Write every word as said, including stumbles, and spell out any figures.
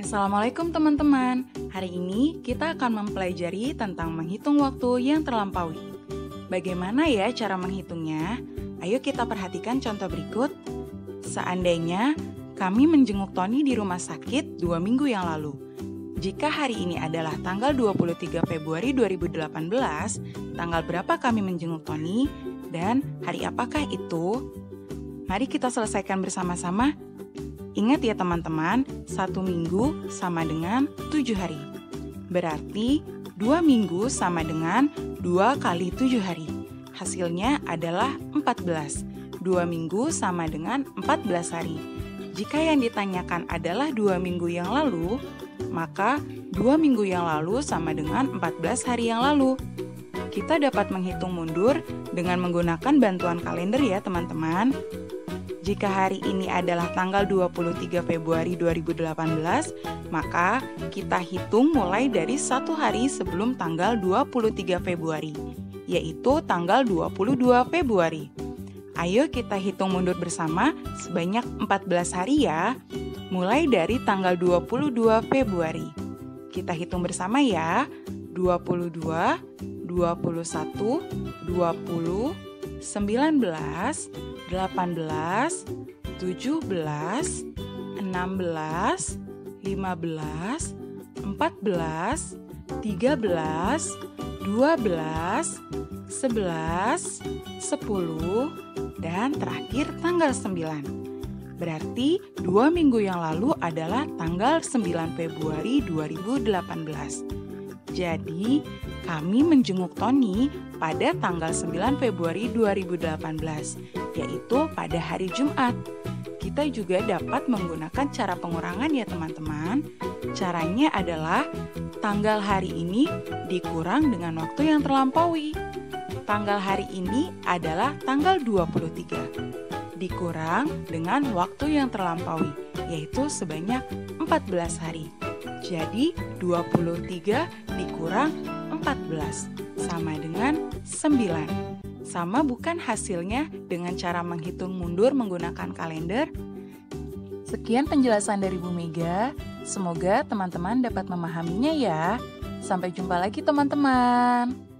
Assalamualaikum teman-teman. Hari ini kita akan mempelajari tentang menghitung waktu yang terlampaui. Bagaimana ya cara menghitungnya? Ayo kita perhatikan contoh berikut. Seandainya kami menjenguk Tony di rumah sakit dua minggu yang lalu. Jika hari ini adalah tanggal dua puluh tiga Februari dua ribu delapan belas, tanggal berapa kami menjenguk Tony dan hari apakah itu? Mari kita selesaikan bersama-sama. Ingat ya teman-teman, satu minggu sama dengan tujuh hari. Berarti dua minggu sama dengan dua kali tujuh hari. Hasilnya adalah empat belas. Dua minggu sama dengan empat belas hari. Jika yang ditanyakan adalah dua minggu yang lalu, maka dua minggu yang lalu sama dengan empat belas hari yang lalu. Kita dapat menghitung mundur dengan menggunakan bantuan kalender ya teman-teman. Jika hari ini adalah tanggal dua puluh tiga Februari dua ribu delapan belas, maka kita hitung mulai dari satu hari sebelum tanggal dua puluh tiga Februari, yaitu tanggal dua puluh dua Februari. Ayo kita hitung mundur bersama sebanyak empat belas hari ya, mulai dari tanggal dua puluh dua Februari. Kita hitung bersama ya, dua puluh dua, dua puluh satu, dua puluh, sembilan belas, delapan belas, tujuh belas, enam belas, lima belas, empat belas, tiga belas, dua belas, sebelas, sepuluh, dan terakhir tanggal sembilan. Berarti dua minggu yang lalu adalah tanggal sembilan Februari dua ribu delapan belas. Jadi, kami menjenguk Tony pada tanggal sembilan Februari dua ribu delapan belas, yaitu pada hari Jumat. Kita juga dapat menggunakan cara pengurangan ya teman-teman. Caranya adalah tanggal hari ini dikurang dengan waktu yang terlampaui. Tanggal hari ini adalah tanggal dua puluh tiga, dikurang dengan waktu yang terlampaui, yaitu sebanyak empat belas hari. Jadi, dua puluh tiga dikurang empat belas sama dengan sembilan. Sama bukan hasilnya dengan cara menghitung mundur menggunakan kalender? Sekian penjelasan dari Bu Mega. Semoga teman-teman dapat memahaminya ya. Sampai jumpa lagi teman-teman.